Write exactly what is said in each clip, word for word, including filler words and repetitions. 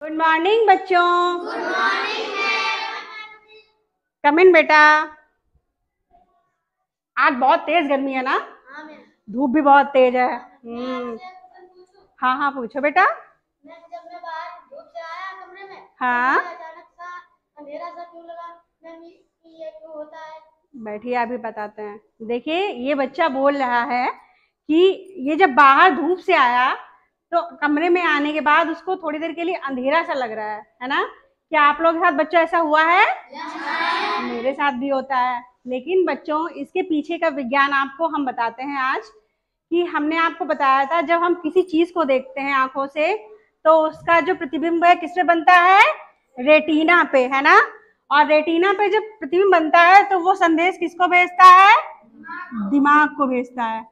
Good morning बच्चों। Good morning ma'am. Come in बेटा। आज बहुत तेज गर्मी है ना। हाँ मैम। धूप भी बहुत तेज है। मैं हम्म। आपसे एक क्वेश्चन पूछूं? हाँ हाँ पूछो बेटा। मैं जब मैं बाहर धूप से आया कमरे में हाँ। तो मुझे अचानक सा अंधेरा सा क्यों लगा? मैम ये क्यों होता है? बैठिए अभी बताते हैं। देखिए ये बच्चा बोल रहा है कि ये जब बाहर धूप से आया तो कमरे में आने के बाद उसको थोड़ी देर के लिए अंधेरा सा लग रहा है है ना। क्या आप लोगों के साथ बच्चों ऐसा हुआ है? मेरे साथ भी होता है। लेकिन बच्चों इसके पीछे का विज्ञान आपको हम बताते हैं आज। कि हमने आपको बताया था जब हम किसी चीज को देखते हैं आंखों से तो उसका जो प्रतिबिंब है किस पे बनता है? रेटिना पे, है ना। और रेटिना पे जब प्रतिबिंब बनता है तो वो संदेश किसको भेजता है? दिमाग को भेजता है।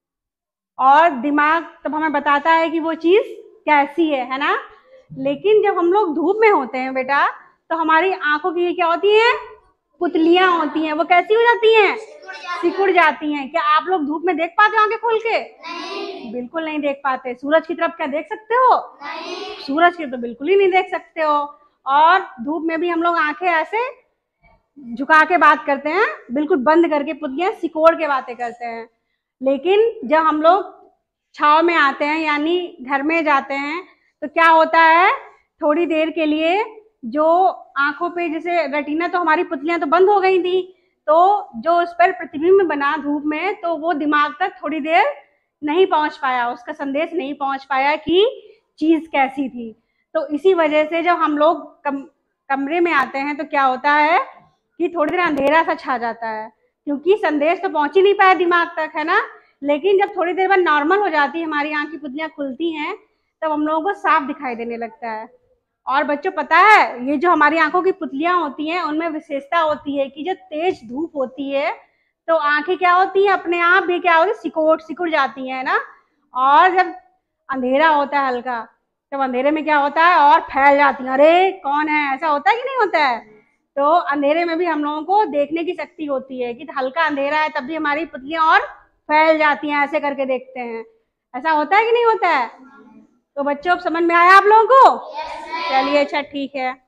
और दिमाग तब हमें बताता है कि वो चीज कैसी है है ना। लेकिन जब हम लोग धूप में होते हैं बेटा तो हमारी आंखों की ये क्या होती है? पुतलियां होती हैं। वो कैसी हो जाती हैं? सिकुड़ जाती हैं। क्या आप लोग धूप में देख पाते हो आंखें खोल के? नहीं। बिल्कुल नहीं देख पाते। सूरज की तरफ क्या देख सकते हो? नहीं। सूरज की तो बिल्कुल ही नहीं देख सकते हो। और धूप में भी हम लोग आंखें ऐसे झुका के बात करते हैं, बिल्कुल बंद करके पुतलियां सिकोड़ के बातें करते हैं। लेकिन जब हम लोग छाव में आते हैं यानी घर में जाते हैं तो क्या होता है? थोड़ी देर के लिए जो आंखों पे जैसे रेटिना तो हमारी पुतलियां तो बंद हो गई थी तो जो उस पर प्रतिबिंब बना धूप में तो वो दिमाग तक थोड़ी देर नहीं पहुंच पाया, उसका संदेश नहीं पहुंच पाया कि चीज कैसी थी। तो इसी वजह से जब हम लोग कम, कमरे में आते हैं तो क्या होता है कि थोड़ी देर अंधेरा सा छा जाता है क्योंकि संदेश तो पहुंच ही नहीं पाया दिमाग तक, है ना। लेकिन जब थोड़ी देर बाद नॉर्मल हो जाती है, हमारी आंख की पुतलियां खुलती हैं, तब हम लोगों को साफ दिखाई देने लगता है। और बच्चों पता है ये जो हमारी आंखों की पुतलियां होती हैं उनमें विशेषता होती है कि जब तेज धूप होती है तो आंखें क्या होती हैं अपने आप भी क्या होती है? सिकुड़ सिकुड़ जाती हैं ना। और जब अंधेरा होता है हल्का तब अंधेरे में क्या होता है? और फैल जाती हैं। अरे कौन है, ऐसा होता है कि नहीं होता है? तो अंधेरे में भी हम लोगों को देखने की शक्ति होती है कि हल्का अंधेरा है तब भी हमारी पुतलियां और फैल जाती हैं, ऐसे करके देखते हैं। ऐसा होता है कि नहीं होता है? तो बच्चों अब समझ में आया आप लोगों को? चलिए अच्छा ठीक है।